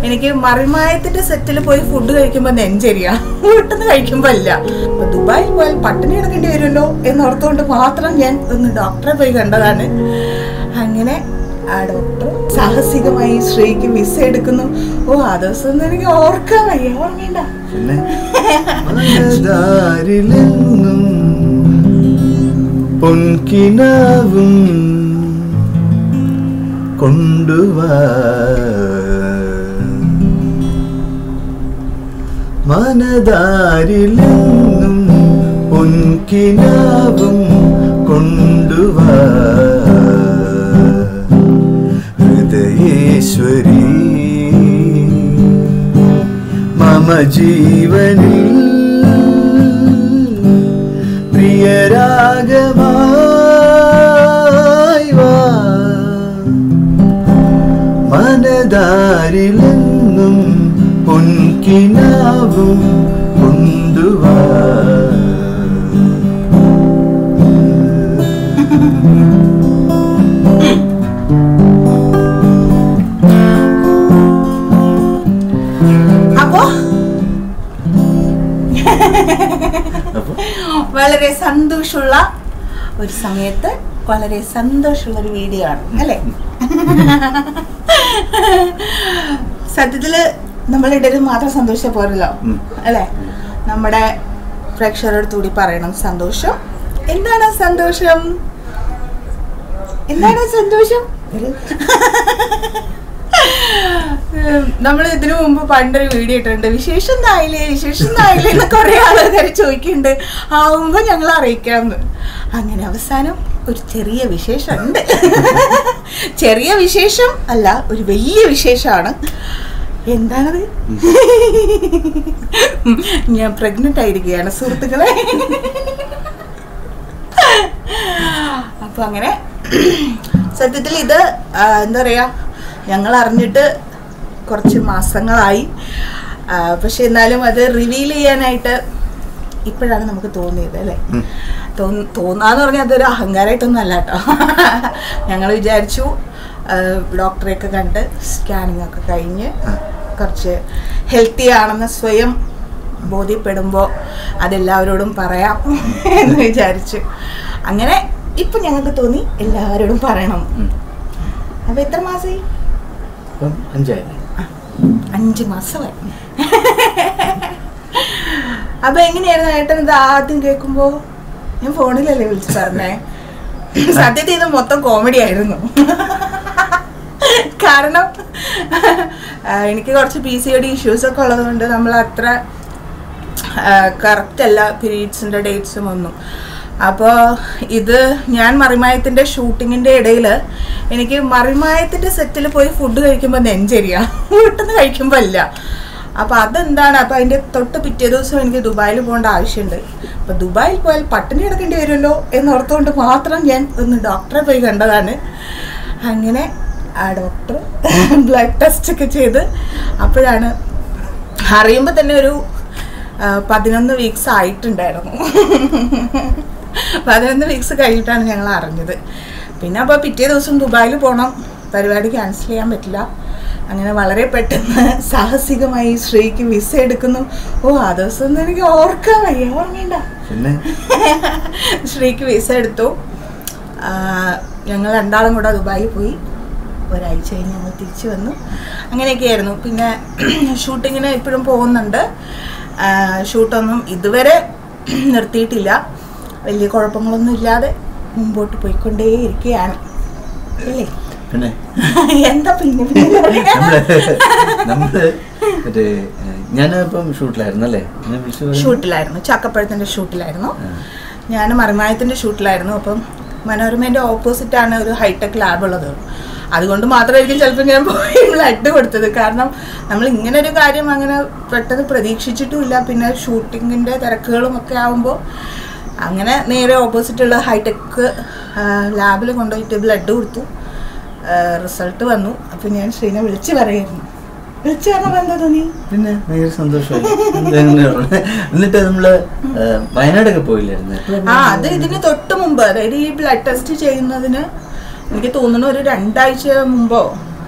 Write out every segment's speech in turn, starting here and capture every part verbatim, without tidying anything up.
എനിക്ക് മറിമായത്തിന്റെ സെറ്റിൽ പോയി ഫുഡ് കഴിക്കുമ്പോൾ നെഞ്ചരിയാ, വീട്ടിൽ നിന്ന് കഴിക്കുമ്പോൾ അല്ല. അപ്പൊ ദുബായിൽ പോയാൽ പട്ടിണി കിടക്കേണ്ടി വരുമല്ലോ എന്നോർത്തുകൊണ്ട് മാത്രം ഞാൻ ഒന്ന് ഡോക്ടറെ പോയി കണ്ടതാണ്. അങ്ങനെ ആ ഡോക്ടർ സാഹസികമായി ശ്രീക്ക് വിസ എടുക്കുന്നു. ഓ ആ ദിവസം ഒന്നും എനിക്ക് ഓർക്കാൻ വയ്യ, ഓർമ്മയില്ല. പൊൻകിനാവും കൊണ്ടുവാ മനതാരിലെന്നും പൊൻകിനാവും കൊണ്ടുവാ ഹൃദയേശ്വരി മമ ജീവനിൽ പ്രിയരാഗമായി വാ മനതാരിലെന്നും പൊൻകിനാവും കൊണ്ടുവാ. വളരെ സന്തോഷമുള്ള ഒരു സമയത്ത് വളരെ സന്തോഷമുള്ള ഒരു വീഡിയോ ആണ് അല്ലേ? സത്യത്തില് നമ്മളുടെ മാത്രം സന്തോഷം പോരല്ലോ അല്ലെ, നമ്മുടെ പ്രേക്ഷകരോട് കൂടി പറയണം സന്തോഷം. എന്താണ് സന്തോഷം? എന്താണ് സന്തോഷം? നമ്മൾ ഇതിനു മുമ്പ് പണ്ടൊരു വീഡിയോ ഇട്ടിട്ടുണ്ട്, വിശേഷം എന്തായില്ലേ വിശേഷം എന്തായില്ലേ എന്ന് കുറെ ആൾക്കാർ ചോദിക്കുന്നുണ്ട്. ആവുമ്പോ ഞങ്ങൾ അറിയിക്കാമെന്ന്. അങ്ങനെ അവസാനം ഒരു ചെറിയ വിശേഷം ഉണ്ട്. ചെറിയ വിശേഷം അല്ല, ഒരു വലിയ വിശേഷമാണ്. എന്താണത്? ഞാൻ പ്രഗ്നന്റ് ആയിരിക്കുകയാണ് സുഹൃത്തുക്കളെ. അപ്പൊ അങ്ങനെ സത്യത്തിൽ ഇത് എന്താ പറയാ, ഞങ്ങൾ അറിഞ്ഞിട്ട് കുറച്ച് മാസങ്ങളായി. പക്ഷെ എന്നാലും അത് റിവീൽ ചെയ്യാനായിട്ട് ഇപ്പോഴാണ് നമുക്ക് തോന്നിയത് അല്ലേ? തോന്നാന്ന് പറഞ്ഞാൽ അതൊരു അഹങ്കാരമായിട്ടൊന്നും അല്ല കേട്ടോ. ഞങ്ങൾ വിചാരിച്ചു ഡോക്ടറെയൊക്കെ കണ്ട് സ്കാനിങ് ഒക്കെ കഴിഞ്ഞ് കുറച്ച് ഹെൽത്തി ആണെന്ന് സ്വയം ബോധ്യപ്പെടുമ്പോൾ അതെല്ലാവരോടും പറയാം എന്ന് വിചാരിച്ചു. അങ്ങനെ ഇപ്പം ഞങ്ങൾക്ക് തോന്നി എല്ലാവരോടും പറയണം. അപ്പൊ എത്ര മാസമായി? അഞ്ച് മാസമായി. അപ്പൊ എങ്ങനെയായിരുന്നു ഏട്ടൻ ഇത് ആദ്യം കേൾക്കുമ്പോ? ഞാൻ ഫോണിലല്ലേ വിളിച്ചു പറഞ്ഞേ. സത്യത്തിൽ ഇത് മൊത്തം കോമഡി ആയിരുന്നു. കാരണം എനിക്ക് കുറച്ച് P C O D issues ഒക്കെ ഉള്ളത് കൊണ്ട് നമ്മൾ അത്ര കറക്റ്റ് അല്ല പീരീഡ്സിന്റെ ഡേറ്റ്സും ഒന്നും. അപ്പോൾ ഇത് ഞാൻ മറിമായത്തിൻ്റെ ഷൂട്ടിങ്ങിൻ്റെ ഇടയിൽ എനിക്ക് മറിമായത്തിൻ്റെ സെറ്റിൽ പോയി ഫുഡ് കഴിക്കുമ്പോൾ നെഞ്ചരിയാ, വീട്ടിൽ നിന്ന് കഴിക്കുമ്പോൾ അല്ല. അപ്പോൾ അതെന്താണ്, അപ്പോൾ അതിൻ്റെ തൊട്ട് പിറ്റേ ദിവസം എനിക്ക് ദുബായിൽ പോകേണ്ട ആവശ്യമുണ്ട്. അപ്പോൾ ദുബായിൽ പോയാൽ പട്ടിണി കിടക്കേണ്ടി വരുമല്ലോ എന്നോർത്തുകൊണ്ട് മാത്രം ഞാൻ ഒന്ന് ഡോക്ടറെ പോയി കണ്ടതാണ്. അങ്ങനെ ആ ഡോക്ടർ ബ്ലഡ് ടെസ്റ്റ് ഒക്കെ ചെയ്ത് അപ്പോഴാണ് അറിയുമ്പോൾ തന്നെ ഒരു പതിനൊന്ന് വീക്സ് ആയിട്ടുണ്ടായിരുന്നു. പതിനൊന്ന് വീക്സ് കഴിഞ്ഞിട്ടാണ് ഞങ്ങൾ അറിഞ്ഞത്. പിന്നെ അപ്പോൾ പിറ്റേ ദിവസം ദുബായിൽ പോകണം, പരിപാടി ക്യാൻസൽ ചെയ്യാൻ പറ്റില്ല. അങ്ങനെ വളരെ പെട്ടെന്ന് സാഹസികമായി ശ്രീക്ക് വിസ എടുക്കുന്നു. ഓ ആ ദിവസം ഒന്നും എനിക്ക് ഓർക്കാൻ വയ്യ, ഓർമ്മയില്ല. ശ്രീക്ക് വിസ എടുത്തു. ഞങ്ങൾ രണ്ടാളും കൂടെ ദുബായിൽ പോയി. ഒരാഴ്ച കഴിഞ്ഞ് ഞങ്ങൾ തിരിച്ചു വന്നു. അങ്ങനെയൊക്കെയായിരുന്നു. പിന്നെ ഷൂട്ടിങ്ങിന് ഇപ്പോഴും പോകുന്നുണ്ട്. ഷൂട്ടൊന്നും ഇതുവരെ നിർത്തിയിട്ടില്ല. വലിയ കുഴപ്പങ്ങളൊന്നും ഇല്ലാതെ മുമ്പോട്ട് പോയിക്കൊണ്ടേയിരിക്കുകയാണ് അല്ലേ? പിന്നെ എന്താ പിന്നെ നമ്മള് മറ്റേ ഞാനിപ്പം ഷൂട്ടിലായിരുന്നു അല്ലേ? ഷൂട്ടിലായിരുന്നു, ചക്കപ്പഴത്തിൻ്റെ ഷൂട്ടിലായിരുന്നു. ഞാൻ മറിമായത്തിൻ്റെ ഷൂട്ടിലായിരുന്നു. അപ്പം മനോരമേൻ്റെ ഓപ്പോസിറ്റാണ് ഒരു ഹൈടെക് ലാബ് ഉള്ളത്. അതുകൊണ്ട് മാത്രമായിരിക്കും ചിലപ്പോൾ ഞാൻ പോയി ബ്ലഡ് കൊടുത്തത്. കാരണം നമ്മൾ ഇങ്ങനെ ഒരു കാര്യം അങ്ങനെ പെട്ടെന്ന് പ്രതീക്ഷിച്ചിട്ടുമില്ല. പിന്നെ ഷൂട്ടിങ്ങിൻ്റെ തിരക്കുകളും ഒക്കെ ആകുമ്പോൾ അങ്ങനെ നേരെ ഓപ്പോസിറ്റുള്ള ഹൈടെക് ലാബിൽ കൊണ്ടുപോയിട്ട് ബ്ലഡ് കൊടുത്തു. റിസൾട്ട് വന്നു. അപ്പം ഞാൻ ശ്രീനെ വിളിച്ച് പറയായിരുന്നു. വിളിച്ചു പറഞ്ഞപ്പോൾ എന്താ തോന്നി? പിന്നെ ഭയങ്കര സന്തോഷമായി. എന്നിട്ട് നമ്മള് വയനാടൊക്കെ പോയില്ലായിരുന്നു? ആ അത് ഇതിന് തൊട്ട് മുമ്പ്, അതായത് ഈ ബ്ലഡ് ടെസ്റ്റ് ചെയ്യുന്നതിന് എനിക്ക് തോന്നുന്നു ഒരു രണ്ടാഴ്ച മുമ്പോ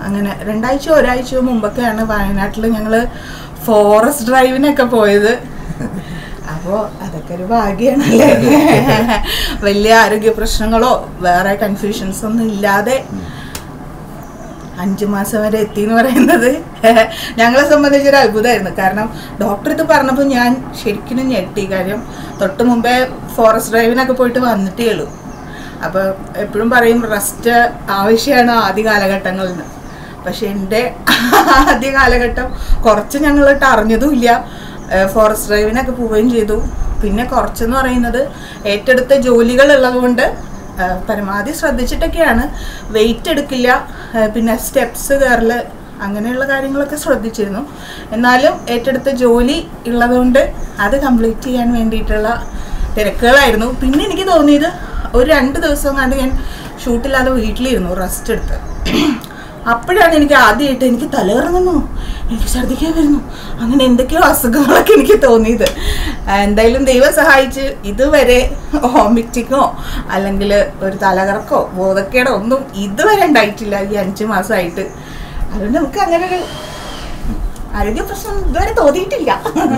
അങ്ങനെ രണ്ടാഴ്ച ഒരാഴ്ചയോ മുമ്പൊക്കെയാണ് വയനാട്ടിൽ ഞങ്ങൾ ഫോറസ്റ്റ് ഡ്രൈവിനൊക്കെ പോയത്. അപ്പോൾ അതൊക്കെ ഒരു ഭാഗ്യമാണല്ലേ. വലിയ ആരോഗ്യ പ്രശ്നങ്ങളോ വേറെ കൺഫ്യൂഷൻസ് ഒന്നും ഇല്ലാതെ അഞ്ചു മാസം വരെ എത്തി എന്ന് പറയുന്നത് ഞങ്ങളെ സംബന്ധിച്ചൊരു അത്ഭുതമായിരുന്നു. കാരണം ഡോക്ടർ ഇത് പറഞ്ഞപ്പോൾ ഞാൻ ശരിക്കും ഞെട്ടി. കാര്യം തൊട്ട് മുമ്പേ ഫോറസ്റ്റ് ഡ്രൈവിനൊക്കെ പോയിട്ട് വന്നിട്ടേ ഉള്ളൂ. അപ്പോൾ എപ്പോഴും പറയും റെസ്റ്റ് ആവശ്യമാണ് ആദ്യ കാലഘട്ടങ്ങളിൽ നിന്ന്. പക്ഷെ എൻ്റെ ആദ്യ കാലഘട്ടം കുറച്ച് ഞങ്ങളിട്ട് അറിഞ്ഞതുമില്ല. ഫോറസ്റ്റ് ഡ്രൈവിനൊക്കെ പോവുകയും ചെയ്തു. പിന്നെ കുറച്ചെന്ന് പറയുന്നത് ഏറ്റെടുത്ത ജോലികൾ ഉള്ളതുകൊണ്ട് പരമാവധി ശ്രദ്ധിച്ചിട്ടൊക്കെയാണ്. വെയിറ്റ് എടുക്കില്ല, പിന്നെ സ്റ്റെപ്സ് കയറൽ, അങ്ങനെയുള്ള കാര്യങ്ങളൊക്കെ ശ്രദ്ധിച്ചിരുന്നു. എന്നാലും ഏറ്റെടുത്ത ജോലി ഉള്ളതുകൊണ്ട് അത് കംപ്ലീറ്റ് ചെയ്യാൻ വേണ്ടിയിട്ടുള്ള തിരക്കുകളായിരുന്നു. പിന്നെ എനിക്ക് തോന്നിയത് ഒരു രണ്ട് ദിവസം കണ്ട് ഞാൻ ഷൂട്ടില്ലാതെ വീട്ടിലിരുന്നു റെസ്റ്റ് എടുത്ത്. അപ്പോഴാണ് എനിക്ക് ആദ്യമായിട്ട് എനിക്ക് തലകറങ്ങുന്നു, എനിക്ക് ഛർദ്ദിക്കാൻ വരുന്നു, അങ്ങനെ എന്തൊക്കെയോ അസുഖങ്ങളൊക്കെ എനിക്ക് തോന്നിയത്. എന്തായാലും ദൈവം സഹായിച്ച് ഇതുവരെ വോമിറ്റിങ്ങോ അല്ലെങ്കിൽ ഒരു തലകറക്കോ ബോധക്കേടോ ഒന്നും ഇതുവരെ ഉണ്ടായിട്ടില്ല ഈ അഞ്ച് മാസമായിട്ട്. അതുകൊണ്ട് നമുക്ക് അങ്ങനെ ഒരു ആരോഗ്യ പ്രശ്നം ഇതുവരെ തോന്നിയിട്ടില്ല.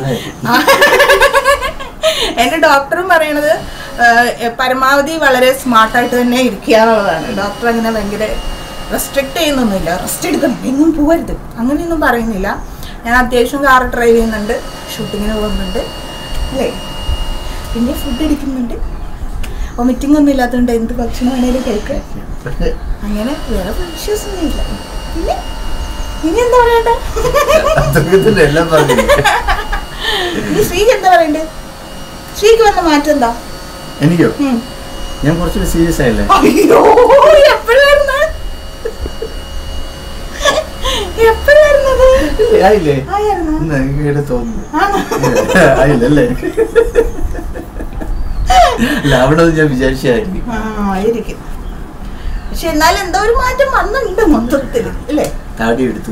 എൻ്റെ ഡോക്ടറും പറയണത് പരമാവധി വളരെ സ്മാർട്ടായിട്ട് തന്നെ ഇരിക്കുക എന്നുള്ളതാണ്. ഡോക്ടർ അങ്ങനെ ഭയങ്കര റെസ്ട്രിക്റ്റ് ചെയ്യുന്നൊന്നുമില്ല, റെസ്റ്റ് എടുക്കണം, എങ്ങും പോകരുത് അങ്ങനെയൊന്നും പറയുന്നില്ല. ഞാൻ അത്യാവശ്യം കാർ ഡ്രൈവ് ചെയ്യുന്നുണ്ട്, ഷൂട്ടിങ്ങിന് പോകുന്നുണ്ട് അല്ലേ, പിന്നെ ഫുഡ് അടിക്കുന്നുണ്ട്, വൊമിറ്റിംഗ് ഒന്നും ഇല്ലാത്തതുകൊണ്ട് എന്ത് ഭക്ഷണം വേണേലും കഴിക്കാം. അങ്ങനെ വേറെ വിശ്വാസമൊന്നുമില്ല. പിന്നെ ഇനി എന്താ പറയട്ടെ, ഇനി ശ്രീക്ക് എന്താ പറയണ്ടേ? ശ്രീക്ക് വന്ന മാറ്റം എന്താ? എനിക്കോ? ഞാൻ കുറച്ചുകൂടി സീരിയസ് ആയില്ലേ? അയ്യോ, എപ്പോഴായിരുന്നു അവിടെ ഞാൻ വിചാരിച്ചായിരിക്കും. പക്ഷെ എന്നാലും എന്തോ ഒരു മാറ്റം വന്നിട്ടുണ്ട് മൊത്തത്തില് അല്ലേ? താടി എടുത്തു.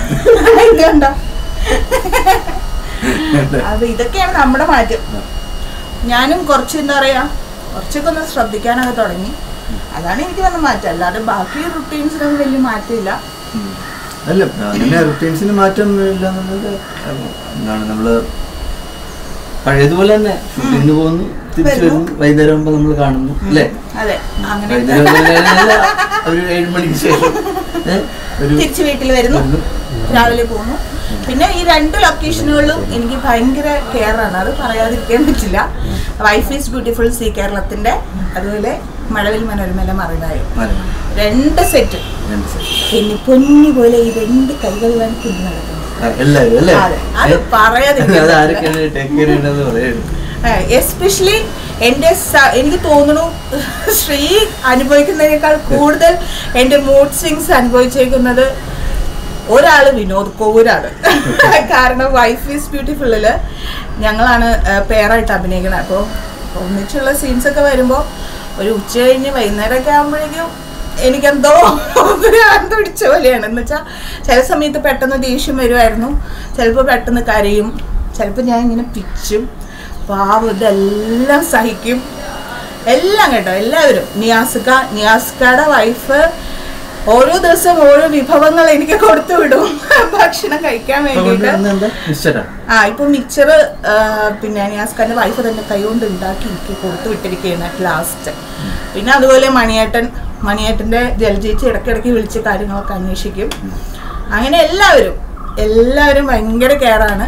അപ്പൊ ഇതൊക്കെയാണ് നമ്മുടെ മാറ്റം. ഞാനും കുറച്ച് എന്താ പറയാ കുറച്ചൊക്കെ ഒന്ന് ശ്രദ്ധിക്കാനൊക്കെ തുടങ്ങി. അതാണ് എനിക്ക് വന്ന മാറ്റം. അല്ലാതെ ബാക്കി റുട്ടീൻസിനൊന്നും വലിയ മാറ്റമില്ല. അല്ല, അങ്ങനെ റുട്ടീൻസിന് മാറ്റം ഇല്ല എന്നുള്ളത് എന്താണ്, നമ്മള് പഴയതുപോലെ തന്നെ ഷൂട്ടിങ്ങിന് പോകുന്നു, തിരിച്ചു വരുന്നു, വൈകുന്നേരം ആകുമ്പോ നമ്മൾ കാണുന്നു അല്ലേ? വൈകുന്നേരം ഒരു ഏഴ് മണിക്ക് ശേഷം തിരിച്ചു വീട്ടിൽ വരുന്നു, രാവിലെ പോകുന്നു. പിന്നെ ഈ രണ്ട് ലൊക്കേഷനുകളിലും എനിക്ക് ഭയങ്കര കെയർ ആണ്, അത് പറയാതിരിക്കാൻ പറ്റില്ല. വൈഫ് ഈസ് ബ്യൂട്ടിഫുൾ സീ കേരളത്തിന്റെ, അതുപോലെ മഴവിൽ മനോരമയിലെ മറിനായും രണ്ട് സെറ്റ് പിന്നെ പൊന്നു പോലെ ഈ രണ്ട് കൈകളിലാണ് കുഞ്ഞു നടക്കുന്നത്. അത് പറയാതിരിക്കാൻ, എസ്പെഷ്യലി എൻ്റെ എനിക്ക് തോന്നുന്നു ശ്രീ അനുഭവിക്കുന്നതിനേക്കാൾ കൂടുതൽ എൻ്റെ മൂഡ് സ്വിങ്സ് അനുഭവിച്ചേക്കുന്നത് ഒരാള് വിനോദ് കോവൂരാണ്. കാരണം വൈഫ് ഈസ് ബ്യൂട്ടിഫുള്ളില് ഞങ്ങളാണ് പെയറായിട്ട് അഭിനയിക്കുന്നത്. അപ്പോൾ ഒന്നിച്ചുള്ള സീൻസ് ഒക്കെ വരുമ്പോൾ ഒരു ഉച്ച കഴിഞ്ഞ് വൈകുന്നേരമൊക്കെ ആകുമ്പോഴേക്കും എനിക്കെന്തോ ഭ്രാന്ത് പിടിച്ച പോലെയാണ്. എന്ന് വെച്ചാൽ ചില സമയത്ത് പെട്ടെന്ന് ദേഷ്യം വരുമായിരുന്നു, ചിലപ്പോൾ പെട്ടെന്ന് കരയും, ചിലപ്പോൾ ഞാൻ ഇങ്ങനെ പിച്ചും. പാവം ഇതെല്ലാം സഹിക്കും, എല്ലാം കേട്ടോ. എല്ലാവരും നിയാസ്ക നിയാസ്കയുടെ വൈഫ് ഓരോ ദിവസം ഓരോ വിഭവങ്ങൾ എനിക്ക് കൊടുത്തു വിടും ഭക്ഷണം കഴിക്കാൻ വേണ്ടിയിട്ട്. ആ ഇപ്പൊ മിക്സർ പിന്നെ നിയാസ്കാന്റെ വൈഫ് തന്നെ കൈകൊണ്ട് ഉണ്ടാക്കി എനിക്ക് കൊടുത്തു വിട്ടിരിക്കുകയാണ് ലാസ്റ്റ്. പിന്നെ അതുപോലെ മണിയേട്ടൻ മണിയേട്ടന്റെ ജലജേച്ചി ഇടയ്ക്കിടയ്ക്ക് വിളിച്ച് കാര്യങ്ങളൊക്കെ അന്വേഷിക്കും. അങ്ങനെ എല്ലാവരും എല്ലാവരും ഭയങ്കര കെയറാണ്.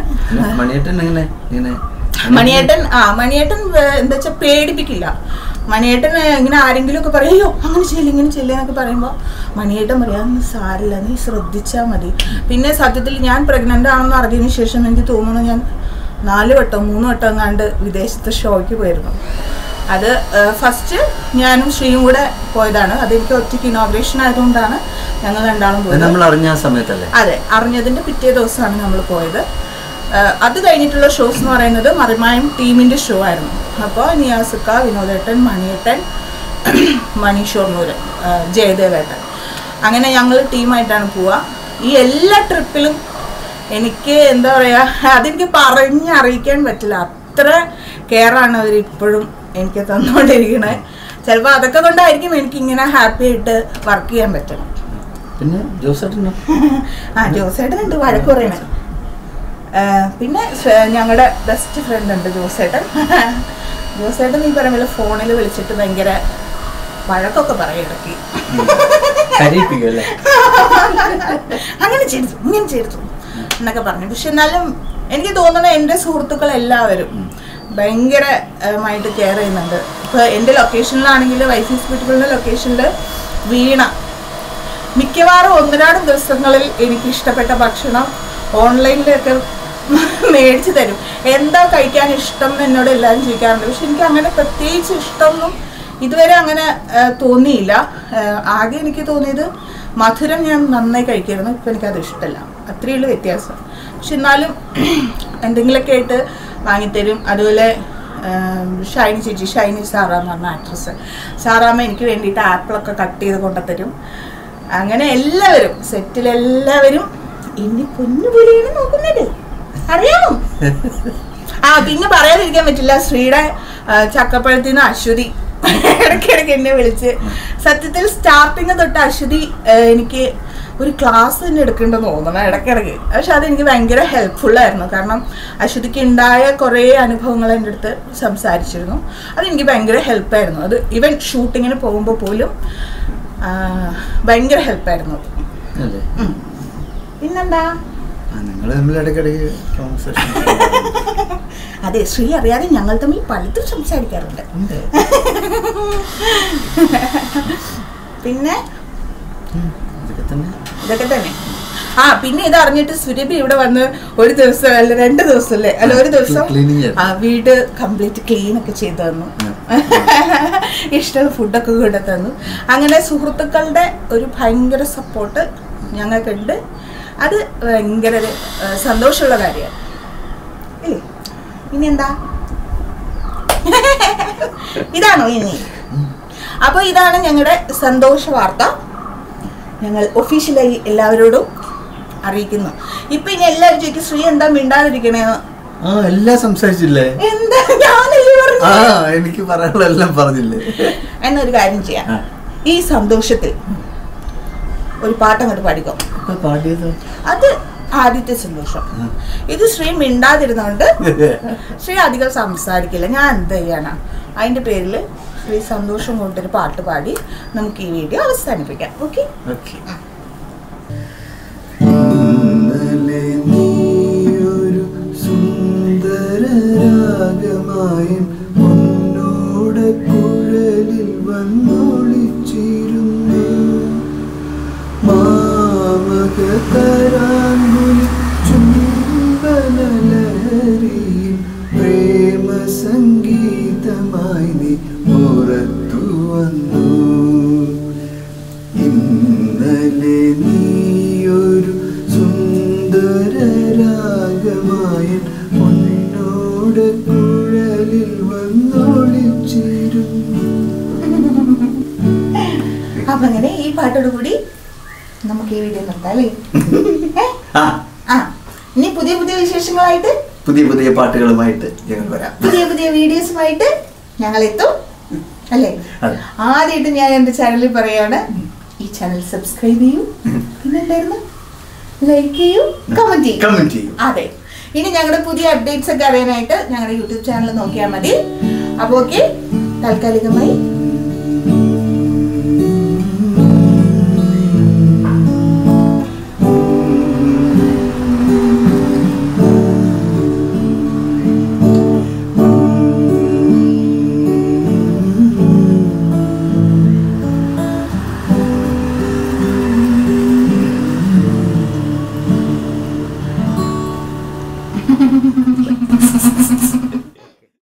മണിയേട്ടൻ ആ മണിയേട്ടൻ എന്താ വെച്ചാൽ പേടിപ്പിക്കില്ല. മണിയേട്ടൻ ഇങ്ങനെ ആരെങ്കിലും ഒക്കെ പറയും അയ്യോ അങ്ങനെ ചെയ്യില്ല ഇങ്ങനെ ചെയ്യില്ല എന്നൊക്കെ പറയുമ്പോൾ മണിയേട്ടൻ പറയാം സാരില്ല നീ ശ്രദ്ധിച്ചാൽ മതി. പിന്നെ സത്യത്തിൽ ഞാൻ പ്രഗ്നൻ്റ് ആണെന്ന് അറിഞ്ഞതിന് ശേഷം എനിക്ക് തോന്നുന്നു ഞാൻ നാല് വട്ടം മൂന്ന് വട്ടം എങ്ങാണ്ട് വിദേശത്തെ ഷോയ്ക്ക് പോയിരുന്നു. അത് ഫസ്റ്റ് ഞാനും ശ്രീയും കൂടെ പോയതാണ്. അതെനിക്ക് ഒറ്റയ്ക്ക് ഇനോഗ്രേഷൻ ആയതുകൊണ്ടാണ് ഞങ്ങൾ രണ്ടാളും പോയത്. അതെ, അറിഞ്ഞതിൻ്റെ പിറ്റേ ദിവസമാണ് നമ്മൾ പോയത്. അത് കഴിഞ്ഞിട്ടുള്ള ഷോസ് എന്ന് പറയുന്നത് മറിമായം ടീമിൻ്റെ ഷോ ആയിരുന്നു. അപ്പോൾ നിയാസുക്ക, വിനോദേട്ടൻ, മണിയേട്ടൻ, മണി ഷൊർണൂര്, ജയദേവേട്ടൻ, അങ്ങനെ ഞങ്ങൾ ടീമായിട്ടാണ് പോവുക. ഈ എല്ലാ ട്രിപ്പിലും എനിക്ക് എന്താ പറയുക അതെനിക്ക് പറഞ്ഞറിയിക്കാൻ പറ്റില്ല, അത്ര കെയറാണ് അവരിപ്പോഴും എനിക്ക് തന്നുകൊണ്ടിരിക്കണേ. ചിലപ്പോൾ അതൊക്കെ കൊണ്ടായിരിക്കും എനിക്കിങ്ങനെ ഹാപ്പി ആയിട്ട് വർക്ക് ചെയ്യാൻ പറ്റണം. പിന്നെ ജോസേട്ടനോ? ആ ജോസേട്ടനുണ്ട്, വഴക്ക് പറയണേ. പിന്നെ ഞങ്ങളുടെ ബെസ്റ്റ് ഫ്രണ്ട് ഉണ്ട് ജോസേട്ടൻ. ജോസേട്ടൻ ഈ പറയുമ്പോൾ ഫോണിൽ വിളിച്ചിട്ട് ഭയങ്കര വഴക്കൊക്കെ പറയും ഇടയ്ക്ക്. അങ്ങനെ ചെയ്തു ഇങ്ങനെ ചെയ്തു എന്നൊക്കെ പറഞ്ഞു. പക്ഷെ എന്നാലും എനിക്ക് തോന്നുന്നത് എൻ്റെ സുഹൃത്തുക്കൾ എല്ലാവരും ഭയങ്കരമായിട്ട് കെയർ ചെയ്യുന്നുണ്ട്. ഇപ്പോൾ എൻ്റെ ലൊക്കേഷനിലാണെങ്കിൽ വൈസി സ്പിരിറ്റുകളുടെ ലൊക്കേഷനിൽ വീണ മിക്കവാറും ഒന്നിരാടും ദിവസങ്ങളിൽ എനിക്ക് ഇഷ്ടപ്പെട്ട ഭക്ഷണം ഓൺലൈനിലൊക്കെ മേടിച്ച് തരും. എന്താ കഴിക്കാൻ ഇഷ്ടം എന്ന് എന്നോട് എല്ലാവരും ചോദിക്കാറുണ്ട്. പക്ഷെ എനിക്ക് അങ്ങനെ പ്രത്യേകിച്ച് ഇഷ്ടമൊന്നും ഇതുവരെ അങ്ങനെ തോന്നിയില്ല. ആകെ എനിക്ക് തോന്നിയത് മധുരം ഞാൻ നന്നായി കഴിക്കായിരുന്നു. ഇപ്പം എനിക്കത് ഇഷ്ടമല്ല, അത്രയുള്ള വ്യത്യാസം. പക്ഷെ എന്നാലും എന്തെങ്കിലുമൊക്കെ ആയിട്ട് വാങ്ങിത്തരും. അതുപോലെ ഷൈനി ചേച്ചി, ഷൈനി സാറാ എന്ന് പറഞ്ഞ ആക്ട്രസ്, സാറാമ്മ എനിക്ക് വേണ്ടിയിട്ട് ആപ്പിളൊക്കെ കട്ട് ചെയ്ത് കൊണ്ടുത്തരും. അങ്ങനെ എല്ലാവരും സെറ്റിലെല്ലാവരും ഇനി പൊന്നുപുലിയാണ് നോക്കുന്നത്, അറിയാമോ? ആ പിന്നെ പറയാതിരിക്കാൻ പറ്റില്ല, ശ്രീയുടെ ചക്കപ്പഴത്തിൽ നിന്ന് അശ്വതി ഇടയ്ക്കിടയ്ക്ക് എന്നെ വിളിച്ച്, സത്യത്തിൽ സ്റ്റാർട്ടിങ് തൊട്ട് അശ്വതി എനിക്ക് ഒരു ക്ലാസ് തന്നെ എടുക്കേണ്ടെന്ന് തോന്നണം ഇടയ്ക്കിടയ്ക്ക്. പക്ഷെ അതെനിക്ക് ഭയങ്കര ഹെൽപ്ഫുള്ളായിരുന്നു. കാരണം അശ്വതിക്ക് ഉണ്ടായ കുറേ അനുഭവങ്ങൾ എൻ്റെ അടുത്ത് സംസാരിച്ചിരുന്നു. അതെനിക്ക് ഭയങ്കര ഹെൽപ്പായിരുന്നു. അത് ഈവൻ ഷൂട്ടിങ്ങിന് പോകുമ്പോൾ പോലും ഭയങ്കര ഹെൽപ്പായിരുന്നു. പിന്നെന്താ, അതെ ശ്രീ അറിയാതെ ഞങ്ങൾ തമ്മിൽ പലതും സംസാരിക്കാറുണ്ട്. പിന്നെ ഇതൊക്കെ തന്നെ. ആ പിന്നെ ഇത് അറിഞ്ഞിട്ട് സുരഭി ഇവിടെ വന്ന് ഒരു ദിവസം അല്ല രണ്ട് ദിവസം അല്ലേ അല്ല ഒരു ദിവസം ആ വീട് കംപ്ലീറ്റ് ക്ലീൻ ഒക്കെ ചെയ്തു തന്നു. ഇഷ്ടമുള്ള ഫുഡൊക്കെ കൂടെ തന്നു. അങ്ങനെ സുഹൃത്തുക്കളുടെ ഒരു ഭയങ്കര സപ്പോർട്ട് ഞങ്ങൾക്കുണ്ട്. അത് ഭയങ്കര ഒരു സന്തോഷമുള്ള കാര്യമാണ്. ഇല്ലേ? ഇനി എന്താ, ഇതാണോ ഇനി? അപ്പോൾ ഇതാണ് ഞങ്ങളുടെ സന്തോഷ വാർത്ത. ഞങ്ങൾ ഒഫീഷ്യലായി എല്ലാവരോടും അറിയിക്കുന്നു. ഇപ്പൊ ഇനി എല്ലാവരും ചോദിക്കും ശ്രീ എന്താ മിണ്ടാതിരിക്കണേന്ന്. ആ എല്ലാം സംസാരിച്ചില്ലേ? എന്താ ഞാനല്ലേ പറഞ്ഞു? ആ എനിക്ക് പറയാനുള്ള എല്ലാം പറഞ്ഞില്ലേ? എന്നൊരു കാര്യം ചെയ്യാം, ഈ സന്തോഷത്തിൽ ഒരു പാട്ടങ്ങോട്ട് പാടിക്കോ. അത് ആദ്യത്തെ സന്തോഷം. ഇത് ശ്രീ മിണ്ടാതിരുന്നോണ്ട് ശ്രീ അധികം സംസാരിക്കില്ല. ഞാൻ എന്ത് ചെയ്യാനാ? അതിന്റെ പേരിൽ ശ്രീ സന്തോഷം കൊണ്ടൊരു പാട്ട് പാടി നമുക്ക് ഈ വീഡിയോ അവസാനിപ്പിക്കാം. ഓക്കെ? സുന്ദരരാഗമായി മുന്നോട കുഴലിൽ വന്നൊളിച്ചിരുന്നു മാമക തരാങ്കുലി ചുംബനലഹരിയിൽ പ്രേമ സംഗീതമായി നീ പുറത്തു വന്നു. ഇന്നലെ നീയൊരു സുന്ദരരാഗമായ പൊന്നോട കുഴലിൽ വന്നൊളിച്ചിരുന്നു. അപ്പൊ അങ്ങനെ ഈ പാട്ടോട് കൂടി നമുക്ക് ഈ വീഡിയോ നിർത്താല്ലേ? ആ ഇനി പുതിയ പുതിയ വിശേഷങ്ങളായിട്ട് പുതിയ പുതിയ പാട്ടുകളുമായിട്ട് ഞങ്ങൾ വരാം. പുതിയ പുതിയ വീഡിയോസുമായിട്ട് ഞങ്ങൾ എത്തും അല്ലേ? ആദ്യമായിട്ട് ഞാൻ എന്റെ ചാനലിൽ പറയാണ്, ഈ ചാനൽ സബ്സ്ക്രൈബ് ചെയ്യൂ, പിന്നെന്തായിരുന്നു ലൈക്ക് ചെയ്യൂ, കമന്റ് ചെയ്യൂ. അതെ, ഇനി ഞങ്ങളുടെ പുതിയ അപ്ഡേറ്റ്സ് ഒക്കെ അറിയാനായിട്ട് ഞങ്ങളുടെ യൂട്യൂബ് ചാനൽ നോക്കിയാൽ മതി. അപ്പോൾ ഓക്കെ, താൽക്കാലികമായി